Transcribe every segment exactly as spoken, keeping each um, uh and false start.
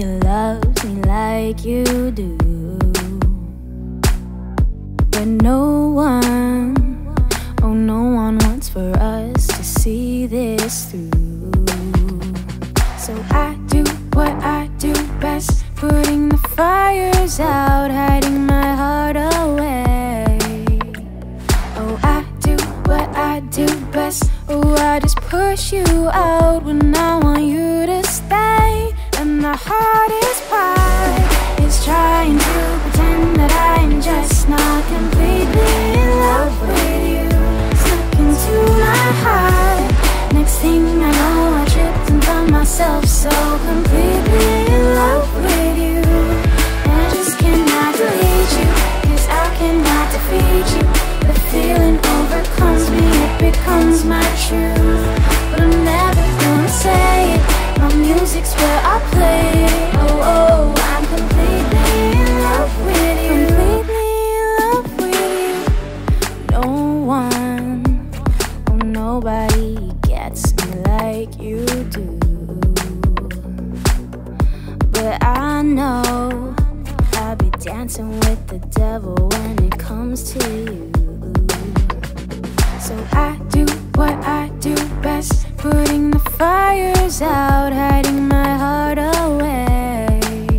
loves me like you do, but no one, oh no one wants for us to see this through. So I do what I do best, putting the fires out, hiding my heart away. Oh, I do what I do best. Oh, I just push you out when I want you to stay. And the hardest part is trying to pretend that I'm just not completely in love with you. Snuck into my heart. Next thing I know, I tripped and found myself so completely in love with you. And I just cannot delete you, cause I cannot defeat you. The feeling overcomes me, it becomes my truth. But I'm never gonna say it, my music's where I play it. Oh, oh, I'm completely in love with you. Completely in love with you. No one, oh nobody gets me like you do. But I know I'll be dancing with the devil when it comes to you. So I do what I do best, putting the fires out, hiding my heart away.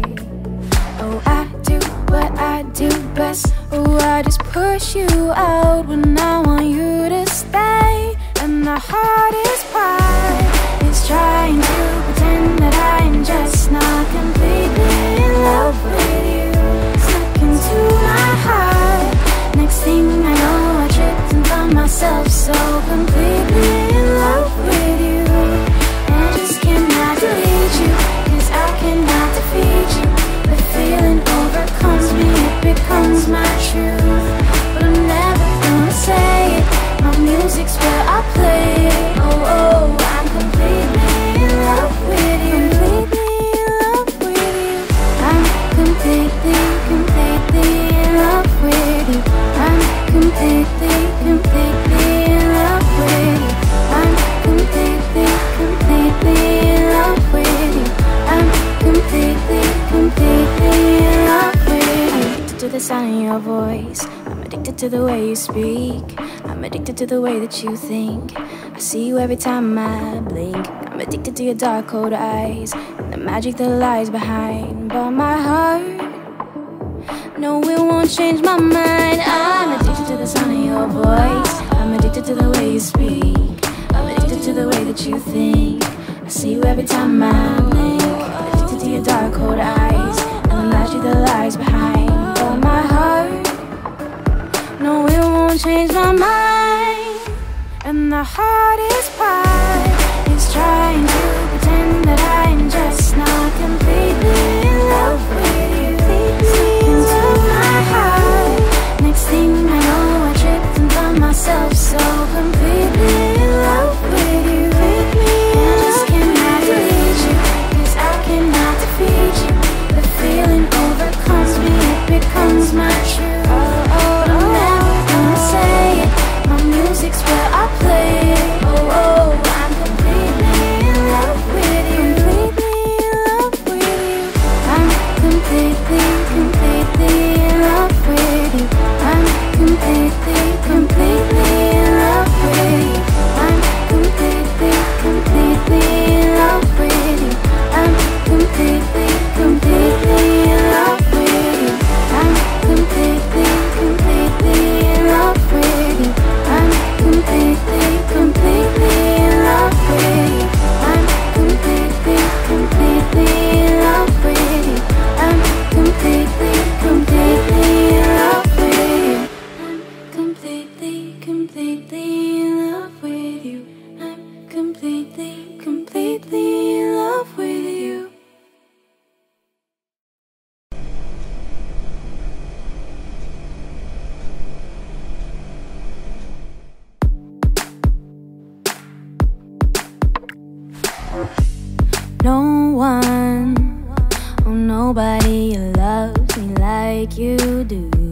Oh, I do what I do best. Oh, I just push you out when I want you to stay. And the hardest part is trying to pretend that I'm just not completely in love with you. Snuck into my heart. Next thing I know, I tripped and found myself so completely in love with you. And I just cannot delete you, cause I cannot defeat you. The feeling overcomes me, it becomes my truth. But I'm never gonna say it, my music's where I play it. Oh, oh, I'm completely in love with you. Completely in love with you. I'm completely, completely in love with you. I'm completely, completely in love with you. I'm completely, completely in love with you. I'm completely, completely in love with you. I'm addicted to the sound of your voice. I'm addicted to the way you speak. I'm addicted to the way that you think. I see you every time I blink. I'm addicted to your dark, cold eyes and the magic that lies behind. But my heart, no, it won't change my mind. I'm addicted to the sound of your voice. I'm addicted to the way you speak. I'm addicted to the way that you think. I see you every time I blink. I'm addicted to your dark, cold eyes and the magic that lies behind. But my heart, no, it won't change my mind. And the hardest part is trying to pretend that I'm just not completely in love with you. Into my heart. Next thing I know, I tripped and found myself so completely in love with you. And I just cannot delete you, cause I cannot defeat you. The feeling overcomes me, it becomes my truth. Oh, oh, I'm never gonna say it, my music's where I play it. Oh, oh, I'm completely in love with you. Completely in love with you. I'm completely, completely in love with you. I'm completely, completely in love with you. I'm completely, completely in love with you. I'm completely, completely in love with you. I'm completely, completely in love with you. I'm completely, completely in love with you. I'm completely, completely in love with you. I'm completely, completely in love with you. I'm completely, completely in love with you. I'm completely, completely in love with you. No one, oh nobody loves me like you do.